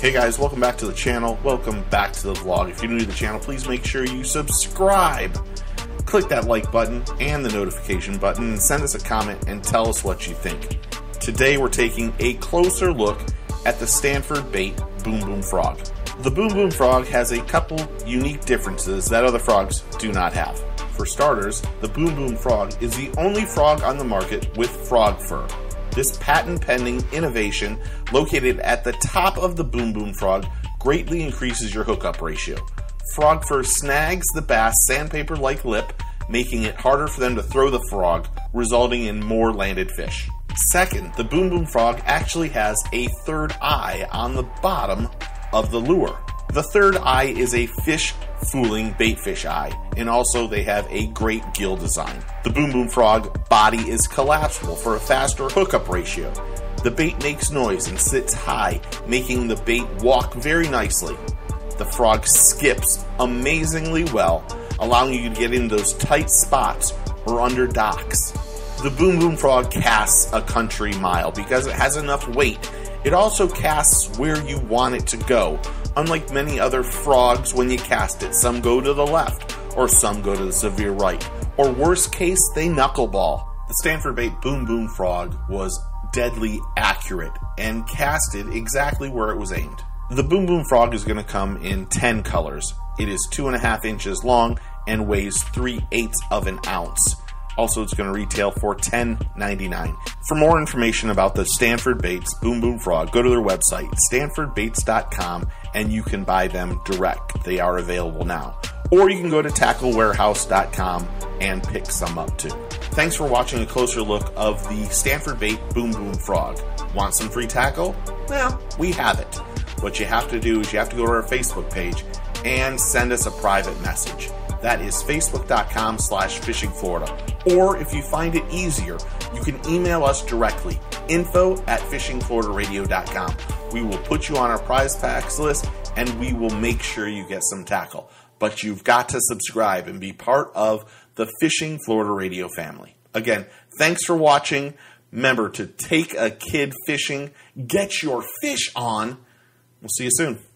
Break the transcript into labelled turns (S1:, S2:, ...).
S1: Hey guys, welcome back to the channel. Welcome back to the vlog. If you're new to the channel, please make sure you subscribe. Click that like button and the notification button and send us a comment and tell us what you think. Today we're taking a closer look at the Stanford Bait Boom Boom Frog. The Boom Boom Frog has a couple unique differences that other frogs do not have. For starters, the Boom Boom Frog is the only frog on the market with frog fur. This patent-pending innovation, located at the top of the Boom Boom Frog, greatly increases your hookup ratio. Frog fur snags the bass sandpaper-like lip, making it harder for them to throw the frog, resulting in more landed fish. Second, the Boom Boom Frog actually has a third eye on the bottom of the lure. The third eye is a fish-fooling baitfish eye, and also they have a great gill design. The Boom Boom Frog body is collapsible for a faster hookup ratio. The bait makes noise and sits high, making the bait walk very nicely. The frog skips amazingly well, allowing you to get in those tight spots or under docks. The Boom Boom Frog casts a country mile because it has enough weight. It also casts where you want it to go. Unlike many other frogs, when you cast it, some go to the left, or some go to the severe right, or worst case, they knuckleball. The Stanford Bait Boom Boom Frog was deadly accurate and casted exactly where it was aimed. The Boom Boom Frog is going to come in 10 colors. It is 2.5 inches long and weighs 3/8 of an ounce. Also, it's going to retail for $10.99. For more information about the Stanford Baits Boom Boom Frog, go to their website, stanfordbaits.com, and you can buy them direct. They are available now. Or you can go to tacklewarehouse.com and pick some up too. Thanks for watching a closer look of the Stanford Bait Boom Boom Frog. Want some free tackle? Well, we have it. What you have to do is you have to go to our Facebook page and send us a private message. That is facebook.com/fishingflorida. Or if you find it easier, you can email us directly, info@fishingfloridaradio.com. We will put you on our prize packs list and we will make sure you get some tackle. But you've got to subscribe and be part of the Fishing Florida Radio family. Again, thanks for watching. Remember to take a kid fishing, get your fish on. We'll see you soon.